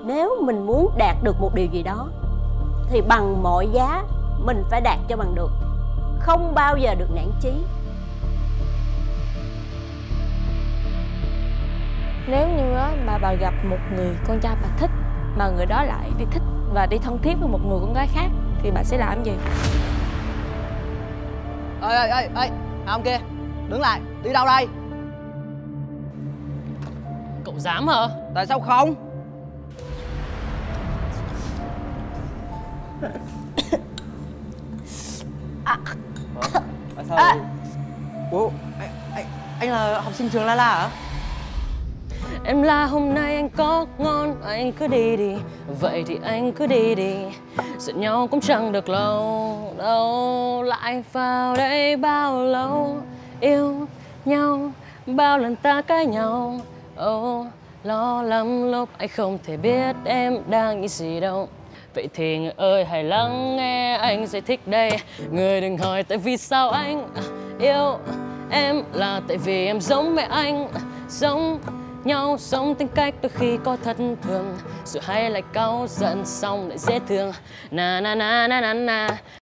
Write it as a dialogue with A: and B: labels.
A: Nếu mình muốn đạt được một điều gì đó thì bằng mọi giá mình phải đạt cho bằng được, không bao giờ được nản chí.
B: Nếu như mà bà gặp một người con trai bà thích mà người đó lại đi thích và đi thân thiết với một người con gái khác thì bà sẽ làm gì?
C: Ê, ông kia, đứng lại, đi đâu đây?
D: Cậu dám hả?
C: Tại sao không? Tại sao? Ủa, anh là học sinh trường La La hả?
D: Em là hôm nay anh có ngon, anh cứ đi đi. Vậy thì anh cứ đi đi. Giận nhau cũng chẳng được lâu đâu. Lại vào đây bao lâu. Yêu nhau bao lần ta cãi nhau. Lo lắm lúc anh không thể biết em đang nghĩ gì đâu. Vậy thì người ơi hãy lắng nghe anh giải thích đây. Người đừng hỏi tại vì sao anh yêu em, là tại vì em giống mẹ anh, giống nhau, sống tính cách đôi khi có thất thường, rồi hay lại cáu giận xong lại dễ thương. Na na na na na na.